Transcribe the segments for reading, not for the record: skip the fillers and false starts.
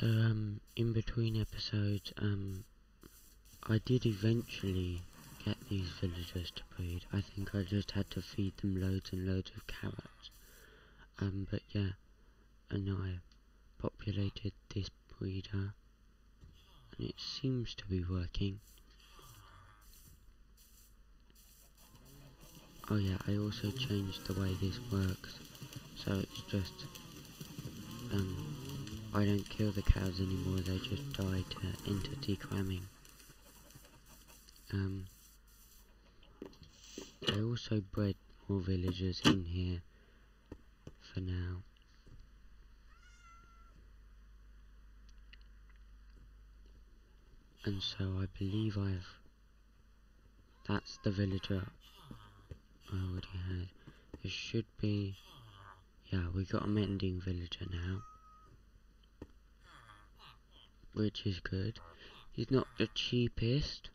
So, in between episodes, I did eventually get these villagers to breed. I think I just had to feed them loads and loads of carrots. But yeah, and I populated this breeder, and it seems to be working. Oh yeah, I also changed the way this works, so it's just, I don't kill the cows anymore, they just die to entity cramming. I also bred more villagers in here for now. And so I believe that's the villager I already had. It should be, yeah, we got a mending villager now, which is good. He's not the cheapest,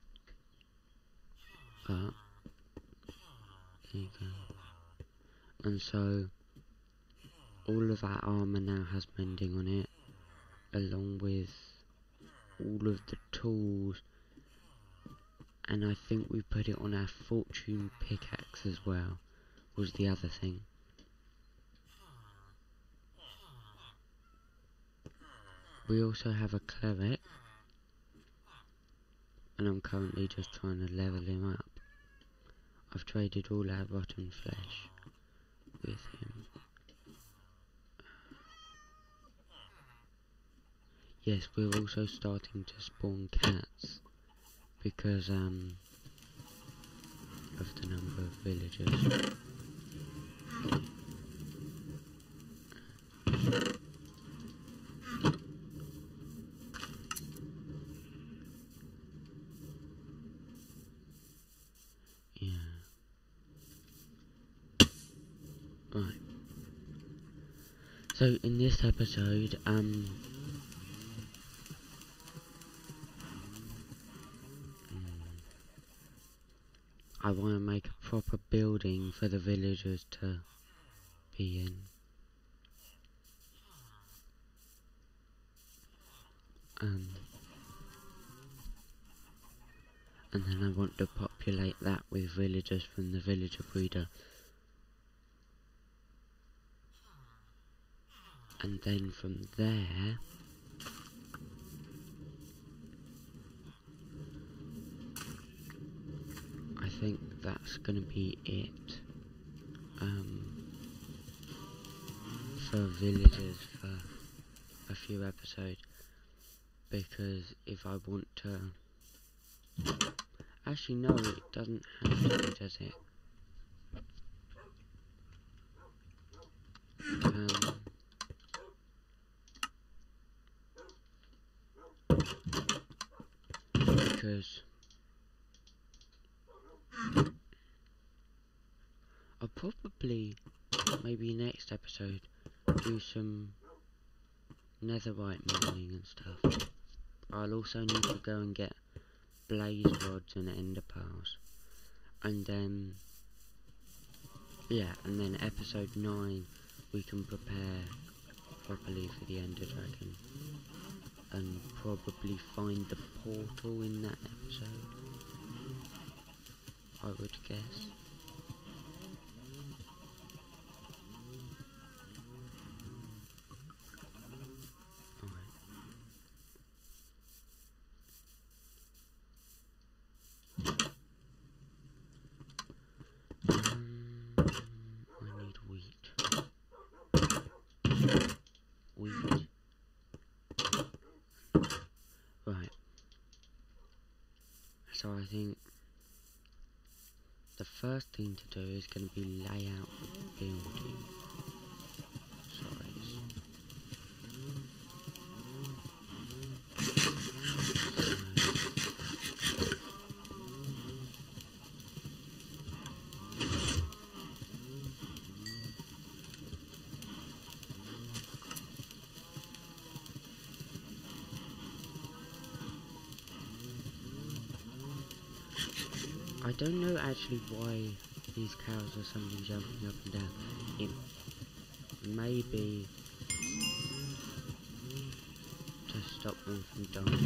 but there you go. And so all of our armour now has mending on it, along with all of the tools, and I think we put it on our fortune pickaxe as well, was the other thing. We also have a cleric, and I'm currently just trying to level him up. I've traded all our rotten flesh with him. Yes, we're also starting to spawn cats because of the number of villagers. Yeah. Right. So in this episode, I want to make a proper building for the villagers to be in. And then I want to populate that with villagers from the villager breeder. And then from there, I think that's gonna be it. For villagers for a few episodes, because if I want to, actually no, it doesn't have to be, does it? Because I'll probably, maybe next episode, do some netherite mining and stuff. I'll also need to go and get blaze rods and ender pearls. And then, yeah, and then episode 9 we can prepare properly for the ender dragon. And probably find the portal in that episode, I would guess. I need wheat. Right. So I think the first thing to do is going to be lay out the building. I don't know actually why these cows are suddenly jumping up and down. It may be stop them from dying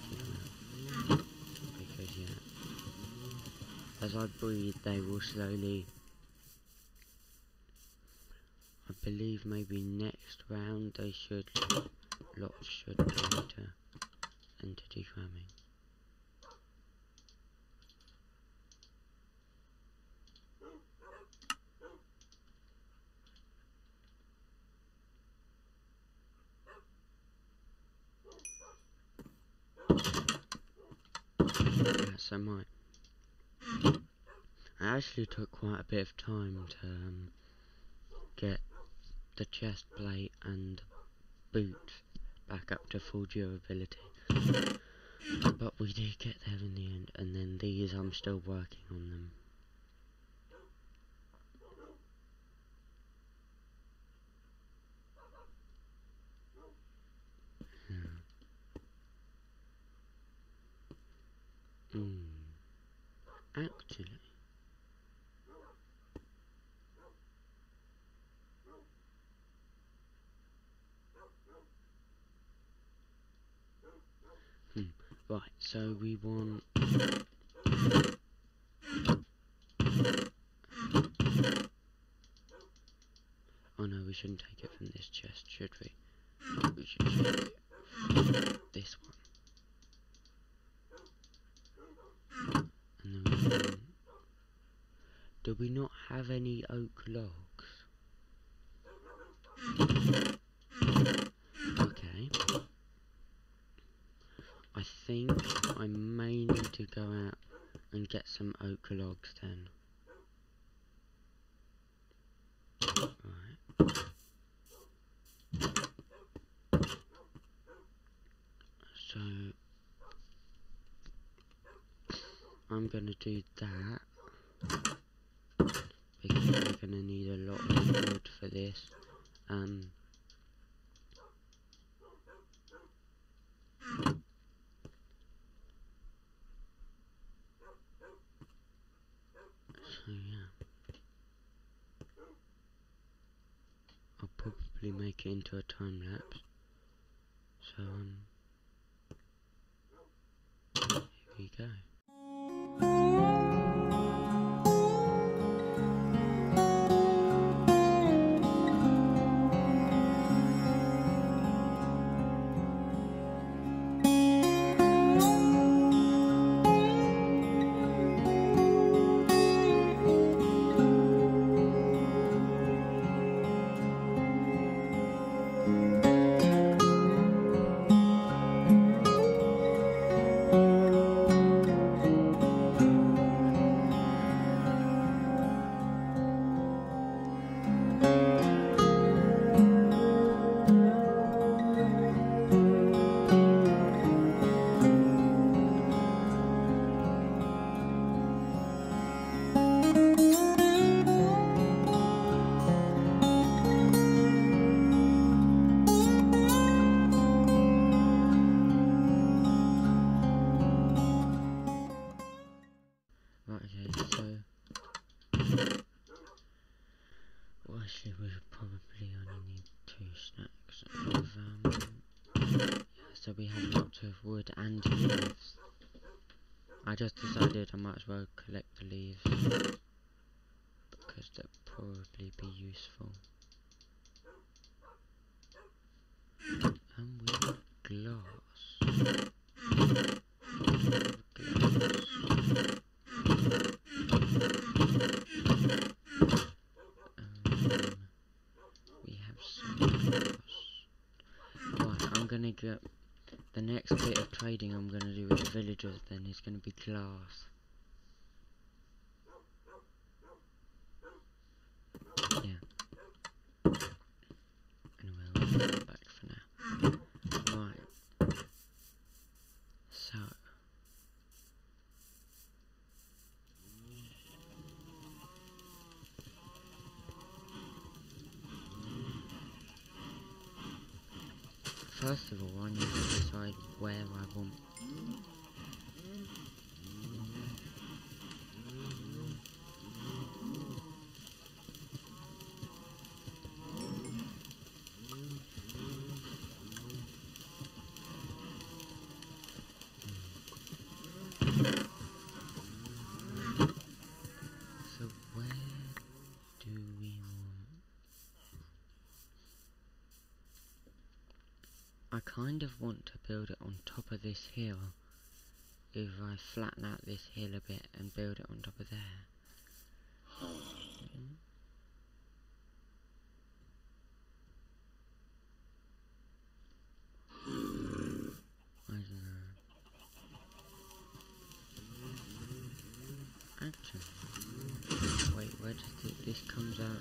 because yeah, as I breed they will slowly, I believe maybe next round they should, lots should enter degramming. Yeah, so I actually took quite a bit of time to get the chest plate and boots back up to full durability, but we did get there in the end. And then these, I'm still working on them. Actually, right, so we want oh no, we shouldn't take it from this chest, should we? We should take it from this one. And then we want, do we not have any oak logs? Okay. I think I may need to go out and get some oak logs then. Right. So I'm gonna do that because we're gonna need a lot of wood for this. So yeah, I'll probably make it into a time lapse. So here we go. Right, okay, so well, actually we probably only need 2 stacks of yeah, so we have lots of wood and leaves. I just decided I might as well collect the leaves because they'll probably be useful. And we have glass. We have some glass. Right, I'm gonna get the next bit of trading I'm gonna do with the villagers then is gonna be glass. Yeah. Anyway, I'll put that back for now. Right. So. First of all, I need to decide where I want. kind of want to build it on top of this hill. If I flatten out this hill a bit and build it on top of there. I don't know. Actually, wait, where does this comes out?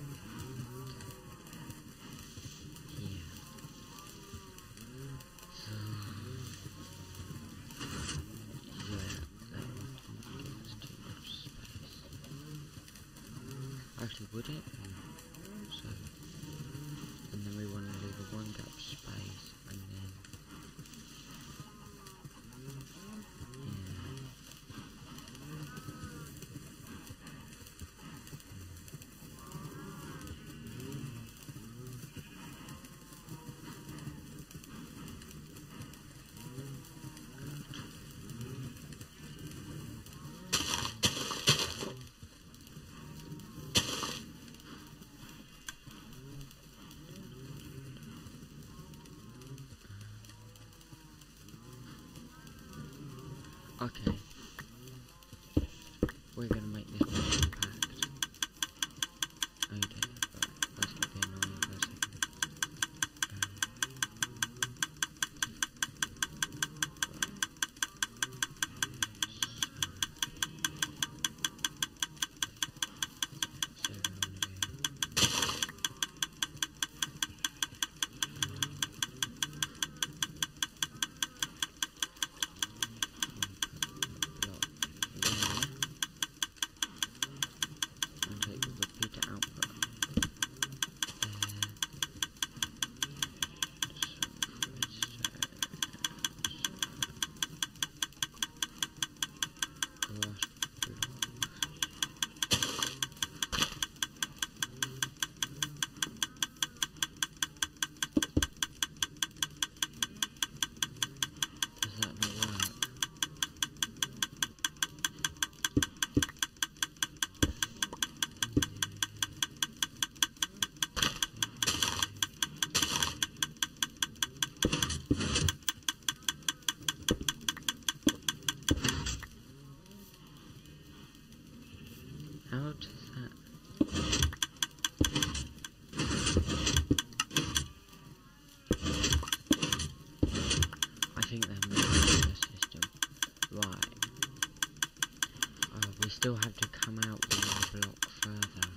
Here. So, yeah, that would give us too much space. Actually, would it? So, and then we want to leave a one gap space, and then, okay, we're gonna make this more compact. Okay, right, that's gonna be annoying for a second. How does that? I think they're moving the system. Right. We still have to come out one block further.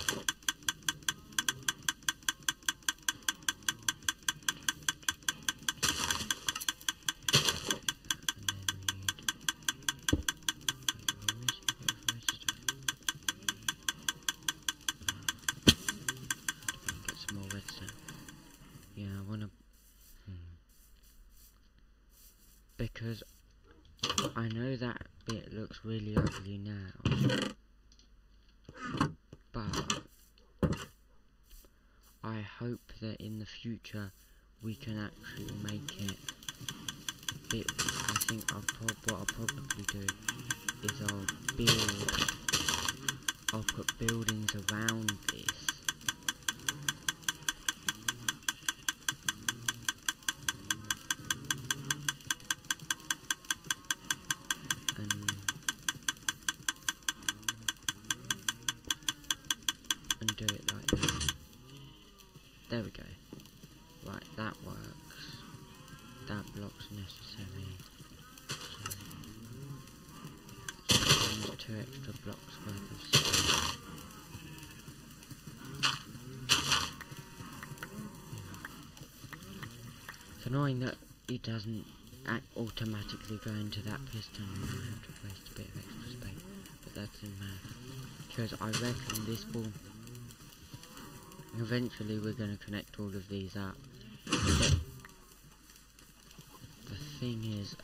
Yeah, I wanna because I know that bit looks really ugly now, but I hope that in the future we can actually make it bit. I think what I'll probably do is I'll put buildings around this. And do it like that. There we go. Right, that works. That block's necessary. So, there's 2 extra blocks worth of space. It's annoying that it doesn't automatically go into that piston and I have to waste a bit of extra space. But that doesn't matter. Because I reckon this will... Eventually we're going to connect all of these up. But the thing is,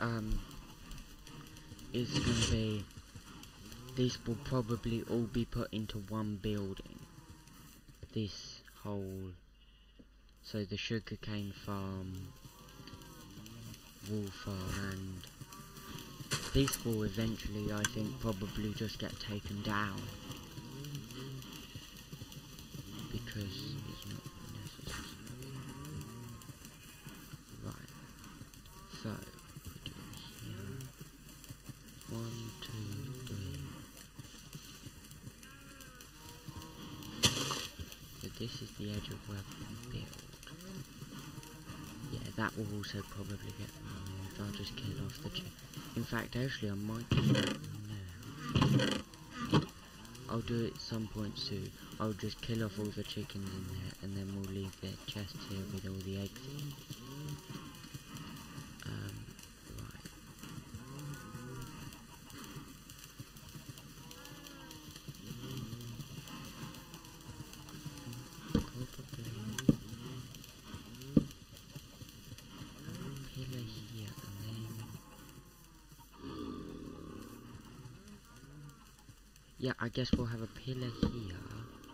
it's going to be... These will probably all be put into one building. This whole... So the sugarcane farm, wool farm, and this will eventually, I think, probably just get taken down. Because it's not necessary. Right. So, we do here. 1, 2, 3. So this is the edge of where we can build. Yeah, that will also probably get removed. I'll just kill off the chicken. In fact, actually, I might do that now. I'll do it some point soon. I'll just kill off all the chickens in there, and then we'll leave the chest here with all the eggs in. Right. Probably pillar here, and then yeah, I guess we'll have a pillar here.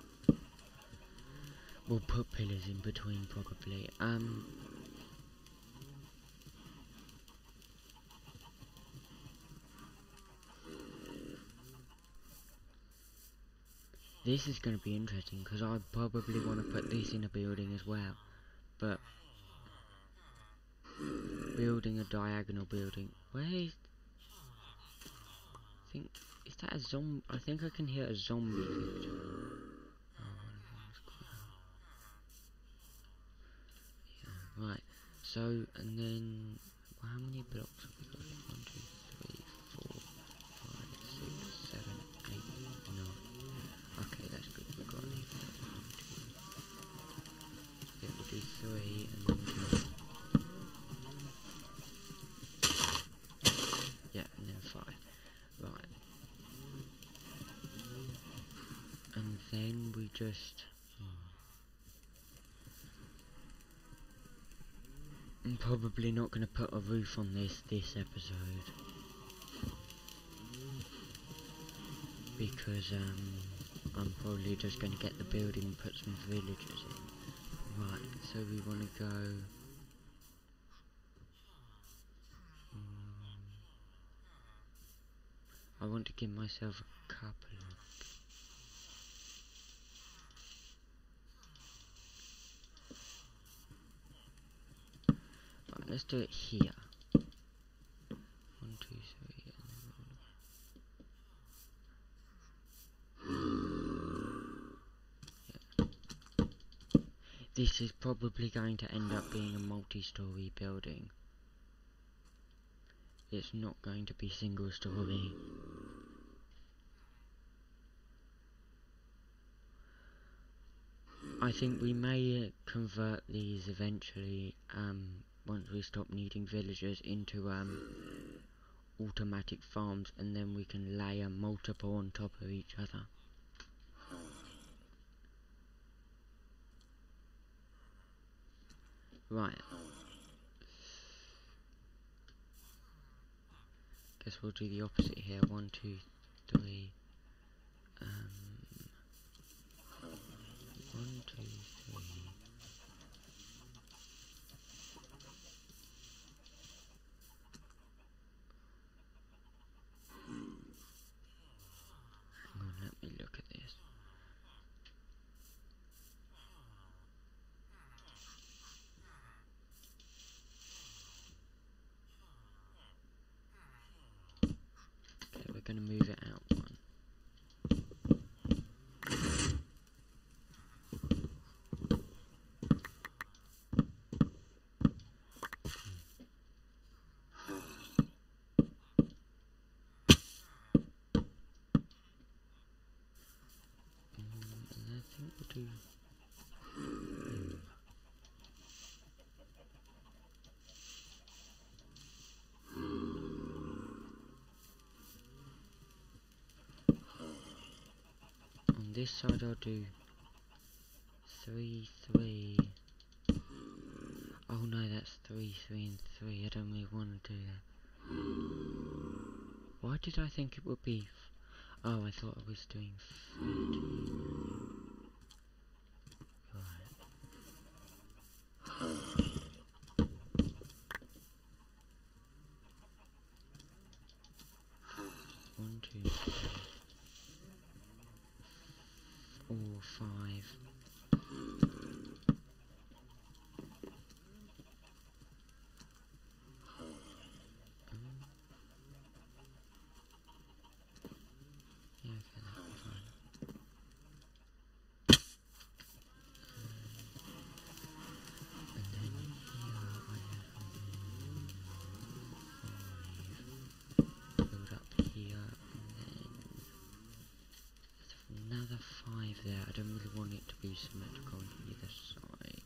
We'll put pillars in between probably. This is going to be interesting because I probably want to put this in a building as well, but building a diagonal building. Where is? I think is that a zombie? I think I can hear a zombie picture. Yeah, right. So and then how many blocks have we got? 1, 2, 3, 4, 5, 6, 7, 8, 9. Okay, that's good. We've got any. Yeah, we'll do 3 and then we'll do. Yeah, and then 5. Right. And then we just. I'm probably not going to put a roof on this episode. Because, I'm probably just going to get the building and put some villagers in. Right, so we want to go... I want to give myself a couple of... Right, let's do it here. 1, 2, 3, This is probably going to end up being a multi-story building. It's not going to be single-story. I think we may convert these eventually, once we stop needing villagers, into automatic farms, and then we can layer multiple on top of each other. Right. Guess we'll do the opposite here. 1, 2, 3. 1, 2, 3. Hang on, let me look at this. Okay, we're going to move it out 1. And I think we'll do... On this side I'll do 3, 3. Oh no, that's 3, 3 and 3. I don't really want to do that. Why did I think it would be... Oh, I thought I was doing 30. Right. 1, 2, 3, 4, 5. symmetrical on either side.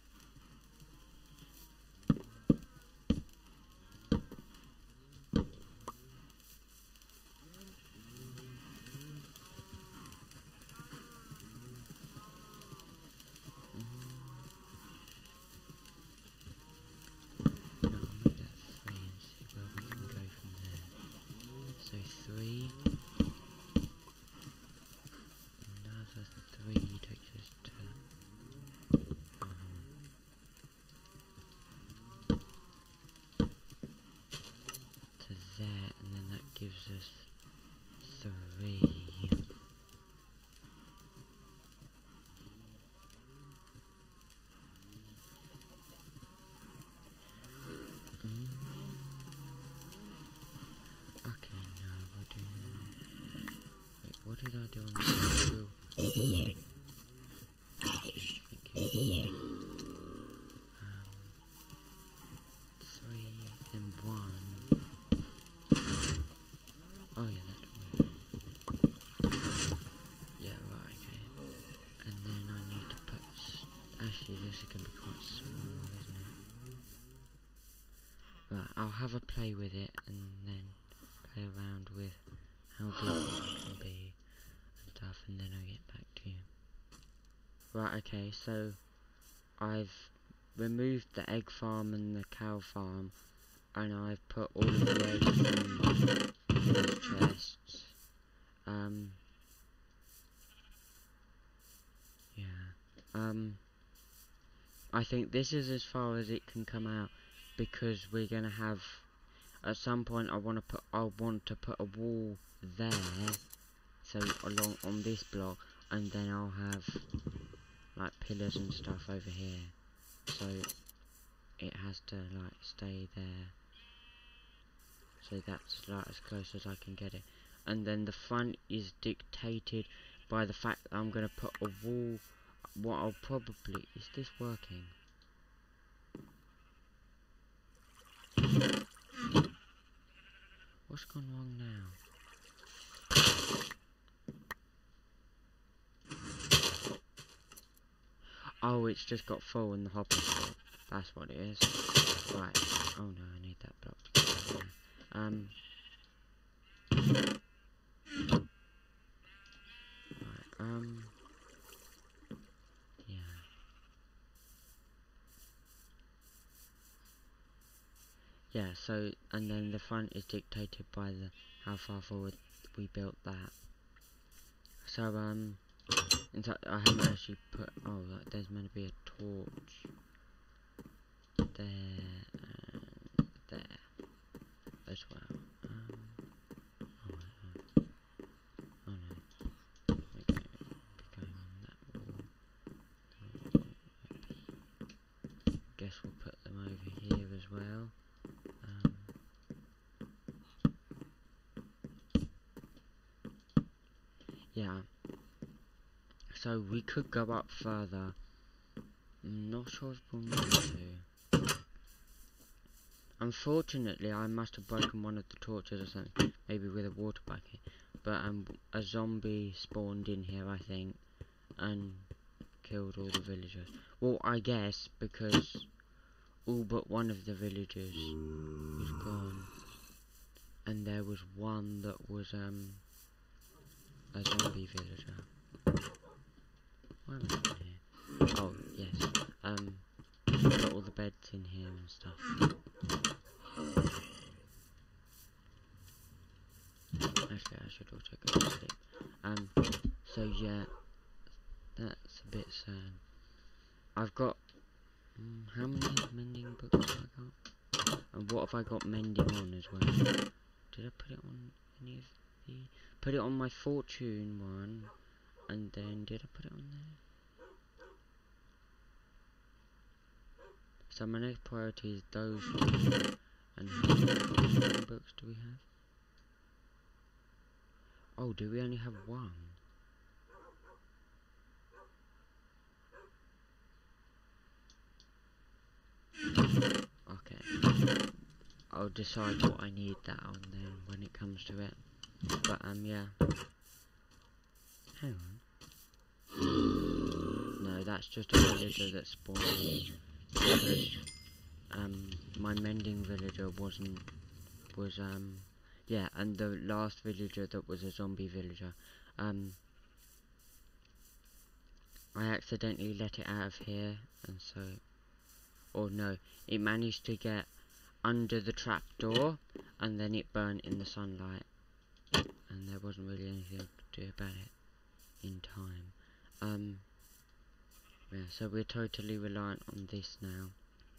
No, I'll make that 3 and see where we can go from there. So 3. Another 3 takes us to there, and then that gives us 3. Okay, now we'll do... Wait, what did I do on the wheel? Thank you. 3 and 1. Oh yeah, that's weird. Yeah, right, okay. And then I need to put... Actually, this is going to be quite small, isn't it? Right, I'll have a play with it and then play around with how big it can be and stuff, and then I'll get back to you. Right, okay, so I've removed the egg farm and the cow farm, and I've put all of the eggs in these chests. I think this is as far as it can come out, because we're gonna have, at some point I want to put a wall there, so along on this block, and then I'll have like pillars and stuff over here, so it has to like stay there, so that's like as close as I can get it. And then the front is dictated by the fact that I'm gonna put a wall. What I'll probably... Is this working? What's gone wrong now? Oh, it's just got full in the hopping spot. That's what it is. Right. Oh no, I need that block to get there. Right, yeah. Yeah, so, and then the front is dictated by the how far forward we built that. So, in fact, I haven't actually put, oh, like, there's meant to be a torch there, and there, as well. Oh no, we're going on that wall. Guess we'll put them over here as well. Yeah, so we could go up further. I'm not sure if we'll need to. Unfortunately, I must have broken one of the torches or something, maybe with a water bucket. But a zombie spawned in here, I think, and killed all the villagers. Well, I guess, because all but one of the villagers was gone. And there was one that was, a zombie villager. Why am I in here? Oh, yes. Put all the beds in here and stuff. Actually, I should also go to sleep. So yeah, that's a bit sad. I've got, how many mending books have I got? And what have I got mending on as well? Did I put it on any of the... Put it on my fortune one, and then did I put it on there? So my next priority is those two. And how many mending books do we have? Oh, do we only have one? Okay. I'll decide what I need that on then when it comes to it. But yeah. Hang on. that's just a villager that spawned because my mending villager was yeah, and the last villager that was a zombie villager, I accidentally let it out of here, and so, or no, it managed to get under the trapdoor, and then it burnt in the sunlight, and there wasn't really anything to do about it in time. Yeah, so we're totally reliant on this now.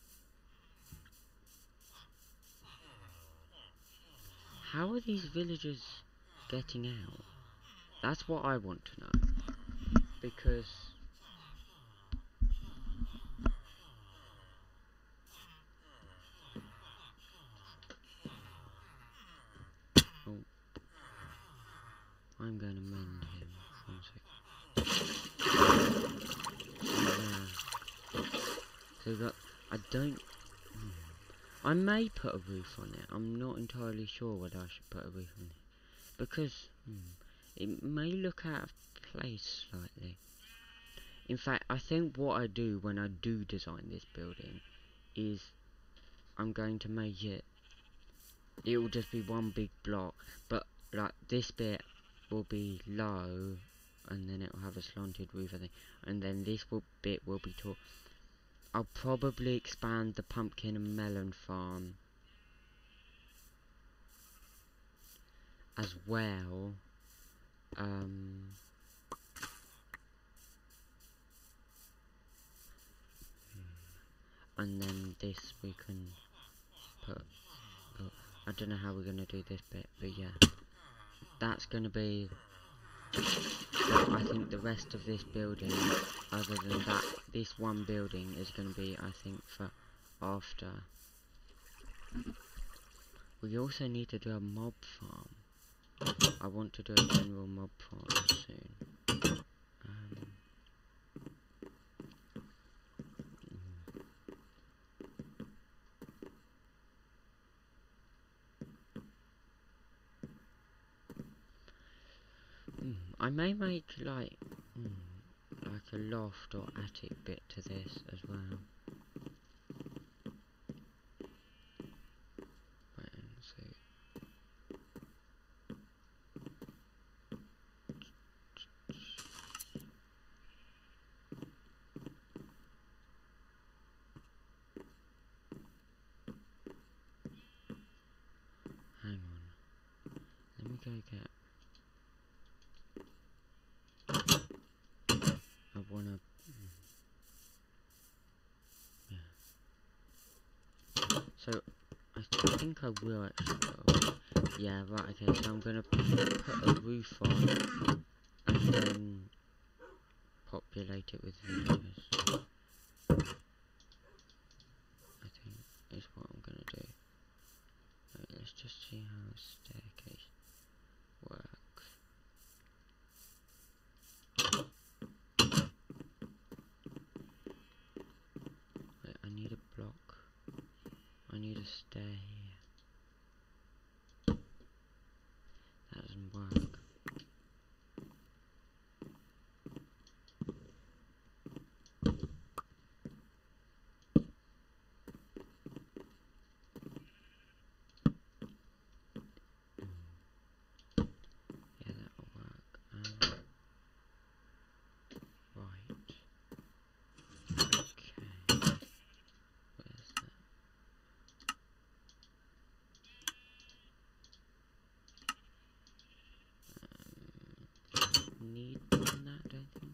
How are these villagers getting out? That's what I want to know, because I'm going to mend him. 1 second. So that I don't. I may put a roof on it. I'm not entirely sure whether I should put a roof on it because it may look out of place slightly. In fact, I think what I do when I do design this building is I'm going to make it. It will just be one big block, but like this bit will be low, and then it will have a slanted roof, I think, and then this bit will be tall. I'll probably expand the pumpkin and melon farm as well. And then this we can put. I don't know how we're gonna do this bit, but yeah, that's gonna be. I think the rest of this building, other than that, this one building is gonna be, I think, for after. We also need to do a mob farm. I want to do a general mob farm soon. I may make like a loft or attic bit to this as well. Wait and see. Hang on. Let me go get. I wanna. Yeah. So I think I will actually go. Yeah, right. Okay. So I'm gonna put a roof on and then populate it with villagers. I think is what I'm gonna do. Right, let's just see how a staircase works. Wait, I need a block. I need a stair here. That doesn't work. Yeah, that'll work. Right. Okay. Where's that? Need that, don't think.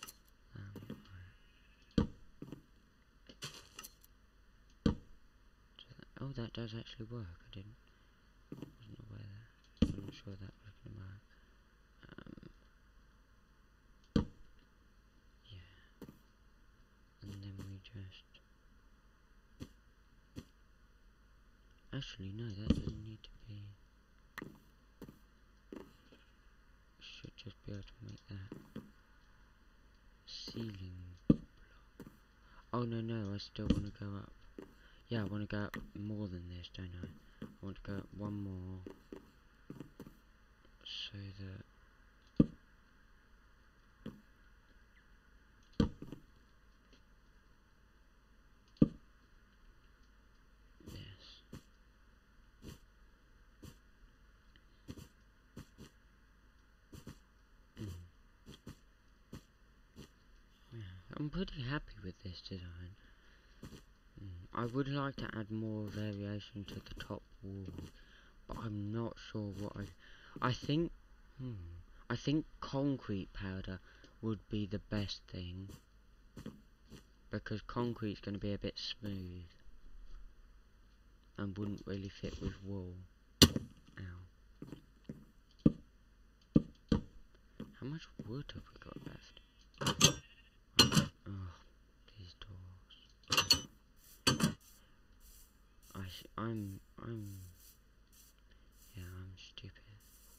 Oh, that does actually work. I wasn't aware that. I'm not sure that was going to work. Yeah. And then we just. Actually, no, that doesn't need to be. Should just be able to make that ceiling block. Oh no, I still want to go up. Yeah, I want to go up more than this, don't I? I want to go up one more, so that I'm pretty happy with this design. I would like to add more variation to the top wall, but I'm not sure what I think. I think concrete powder would be the best thing, because concrete's going to be a bit smooth and wouldn't really fit with wool. Ow. How much wood have we got left? Oh, these doors. I'm stupid.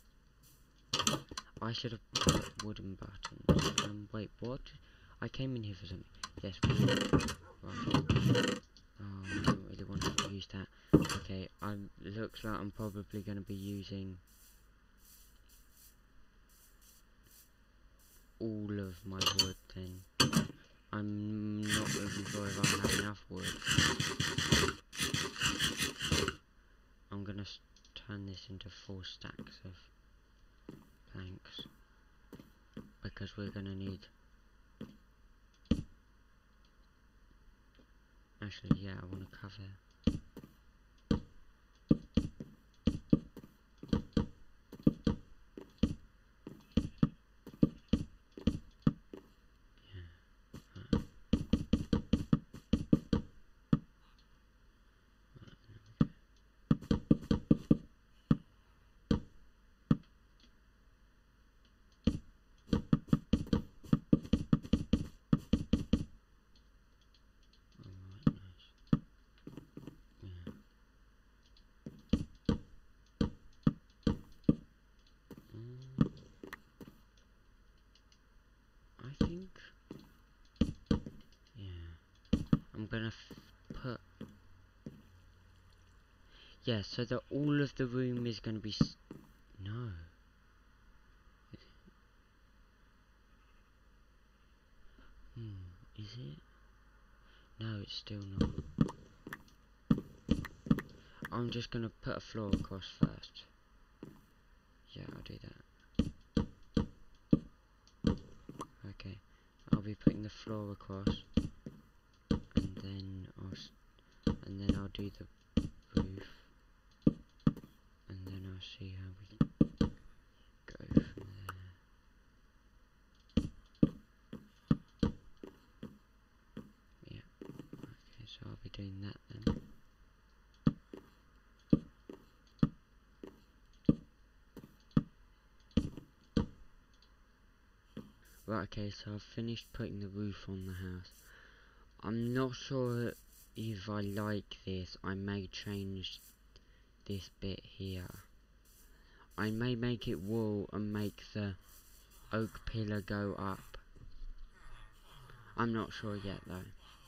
I should have put wooden buttons. Wait, what? I came in here for something. Yes, wood. Right. Oh, I don't really want to use that. Okay, looks like I'm probably going to be using all of my wood then. I'm not really sure if I have enough wood. I'm going to turn this into 4 stacks of planks, because we're going to need... Actually, yeah, I want to cover. I think, yeah, I'm gonna put, yeah, so that all of the room is gonna be, no, is it? No, it's still not. I'm just gonna put a floor across first. Yeah, I'll do that. Okay, I'll be putting the floor across, and then I'll do the roof, and then I'll see how we go from there. Yeah, okay, so I'll be doing that then. Right, okay, so I've finished putting the roof on the house. I'm not sure if I like this. I may change this bit here. I may make it wool and make the oak pillar go up. I'm not sure yet though.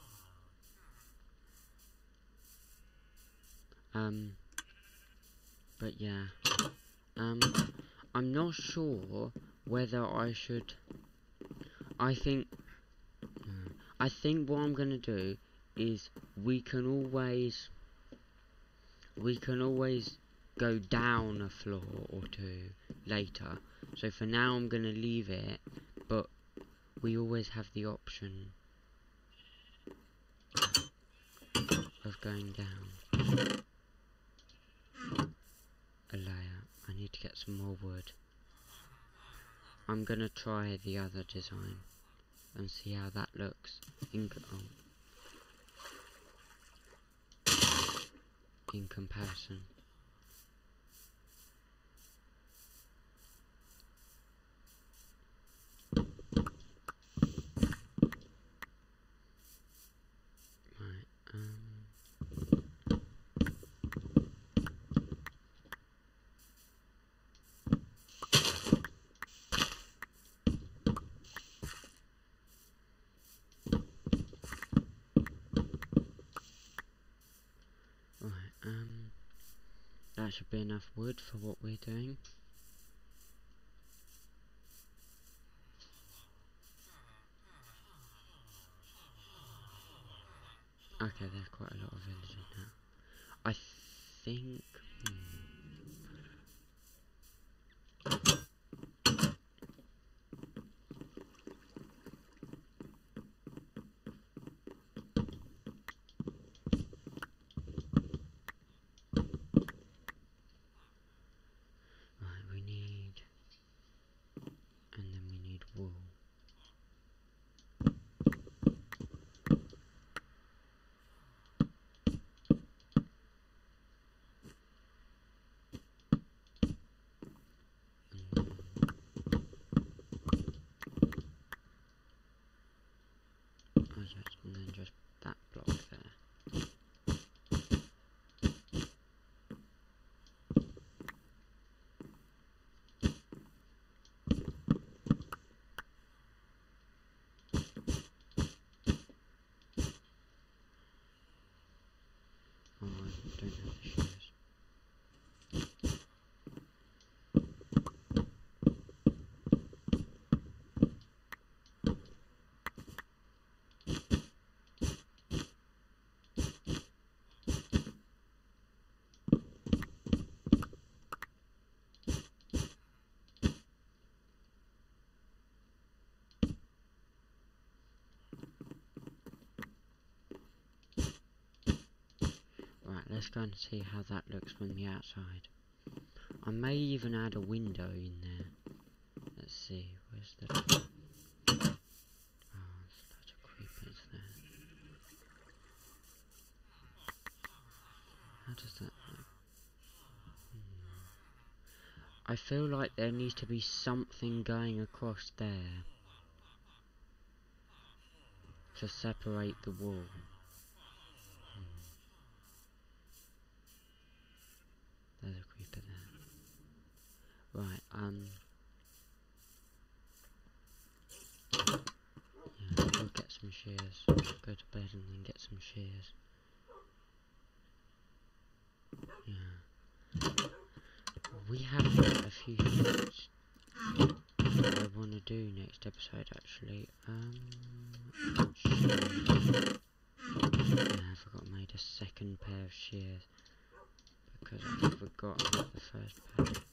But yeah. I'm not sure whether I should... I think what I'm gonna do is we can always go down a floor or two later. So for now I'm gonna leave it, but we always have the option of going down a layer. I need to get some more wood. I'm gonna try the other design and see how that looks in comparison. Right, that should be enough wood for what we're doing. Okay, there's quite a lot of villagers now. I think... don't have the shears. Right, let's go and see how that looks from the outside. I may even add a window in there. Let's see, where's the... Oh, there's loads of creepers there. How does that look? I feel like there needs to be something going across there to separate the wall. There's a creeper there. Right, yeah, we'll get some shears. Go to bed and then get some shears. Yeah. We have a few things that I want to do next episode, actually. Shears. Yeah, I forgot I made a second pair of shears because I forgot about the first pair.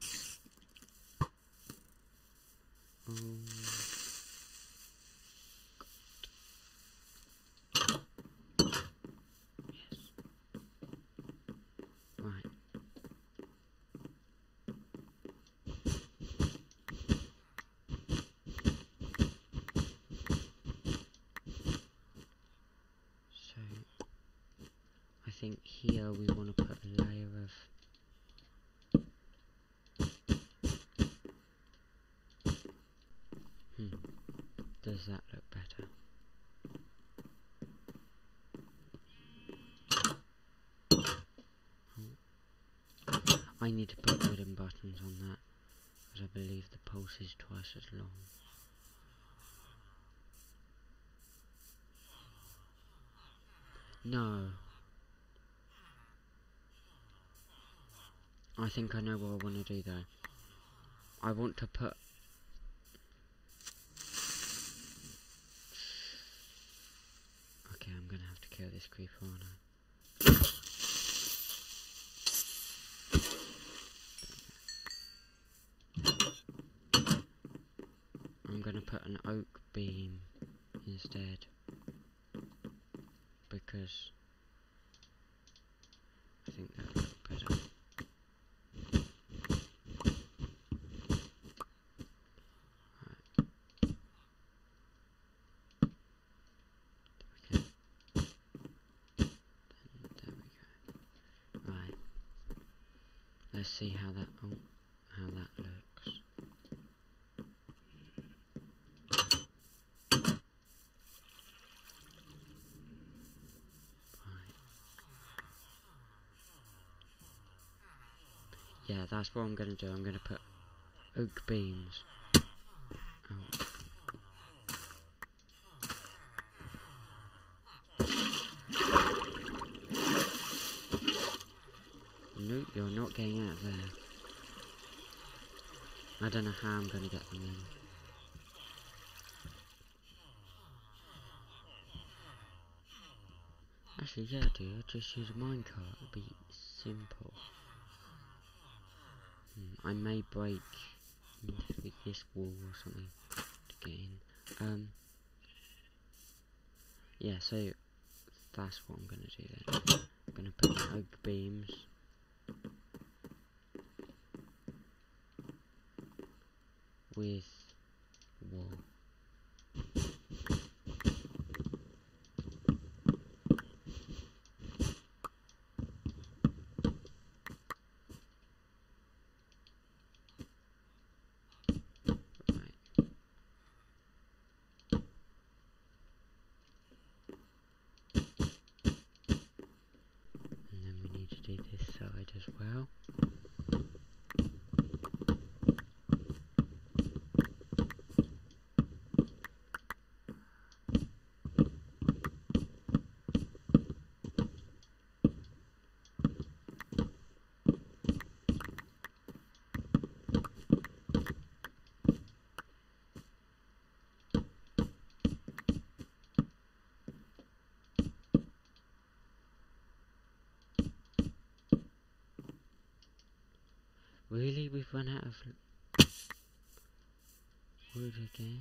Yes. Right. So, I think here we want to put a layer of does that look better? I need to put wooden buttons on that because I believe the pulse is twice as long. No. I think I know what I want to do though. I want to put... Okay, I'm going to have to kill this creeper, aren't I? I'm going to put an oak beam instead. Because I think that would look better. Let's see how that looks. Right. Yeah, that's what I'm gonna do. I'm gonna put oak beams. Oh. Nope, you're not getting out of there. I don't know how I'm gonna get them in. Actually, yeah, dude, just use a minecart. It'll be simple. I may break through this wall or something to get in. Yeah, so that's what I'm gonna do then. I'm gonna put oak beams. With wall. And then we need to do this side as well. Really? We've run out of wood again?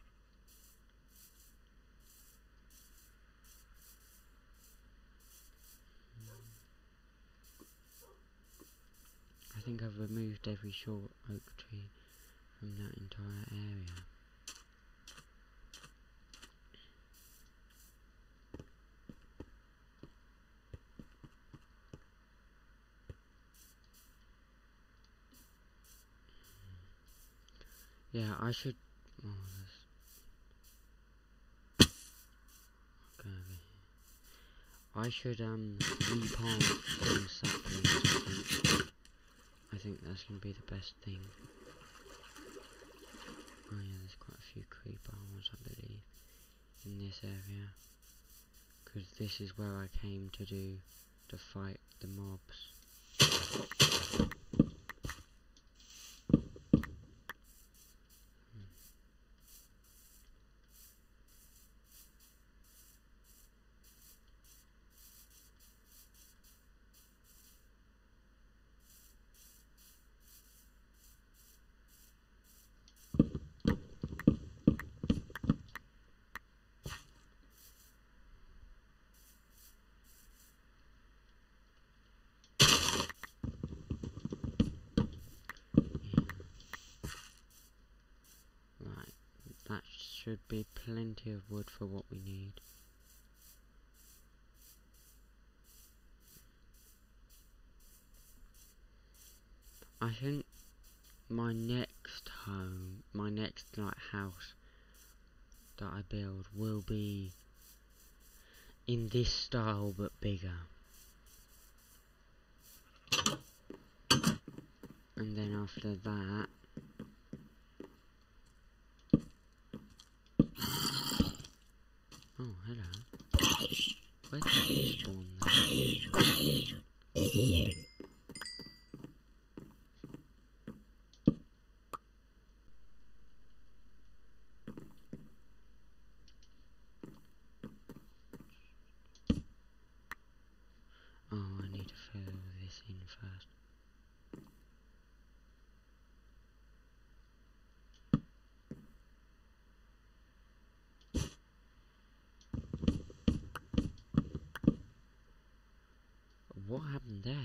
I think I've removed every short oak tree from that entire area. Yeah, I should... Oh, go over here. I should, replant some saplings, I think that's going to be the best thing. Oh yeah, there's quite a few creeper ones, I believe, in this area. Because this is where I came to fight the mobs. Right, that should be plenty of wood for what we need. I think my next home, my next like house that I build will be in this style but bigger. And then after that, oh hello, where did you spawn there? Oh, I need to fill this in first. What happened there?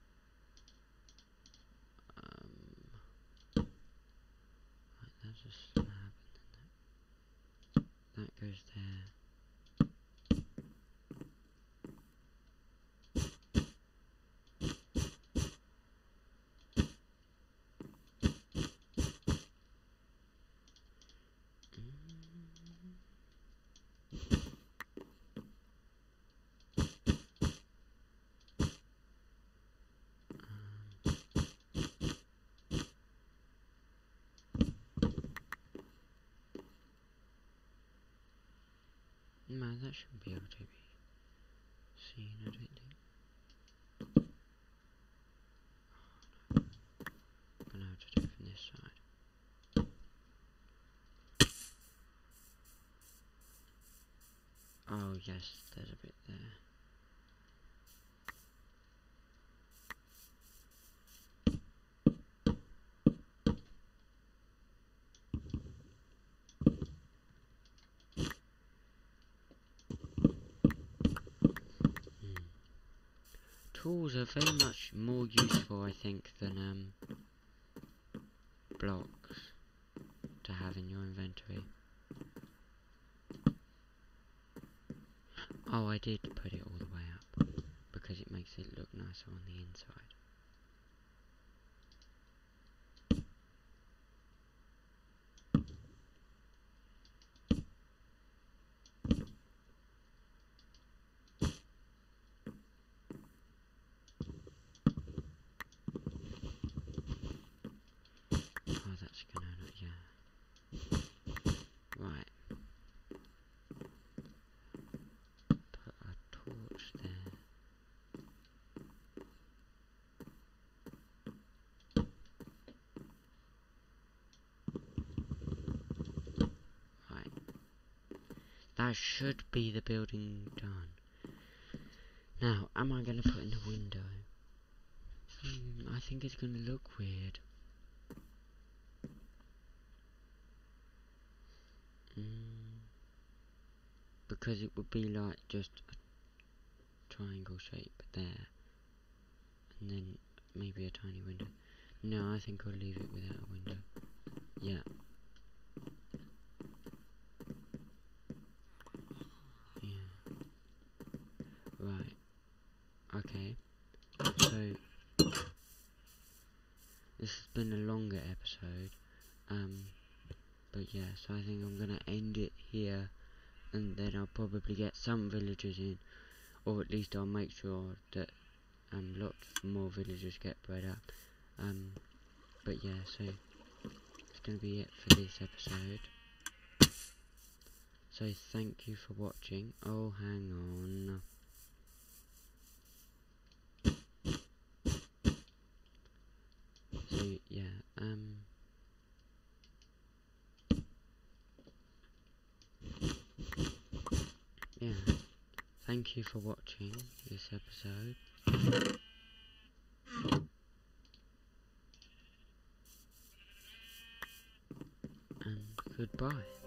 Right, that's a slab, and then that goes there. No, that shouldn't be able to be seen, I don't think. I'm gonna have to do it from this side. Oh yes, there's a bit there. Tools are very much more useful, I think, than blocks to have in your inventory. Oh, I did put it all the way up because it makes it look nicer on the inside. Oh, that's gonna, yeah. Right. Put a torch there. Right. That should be the building done. Now, am I going to put in a window? I think it's gonna look weird. Because it would be like just a triangle shape there, and then maybe a tiny window. No, I think I'll leave it without a window. Yeah. Yeah. Right. Okay. So this has been a longer episode. But yeah, so I think I'm gonna end it here, and then I'll probably get some villagers in, or at least I'll make sure that lots more villagers get bred up. But yeah, so it's gonna be it for this episode. So thank you for watching. Oh, hang on. So yeah, yeah, thank you for watching this episode, and goodbye.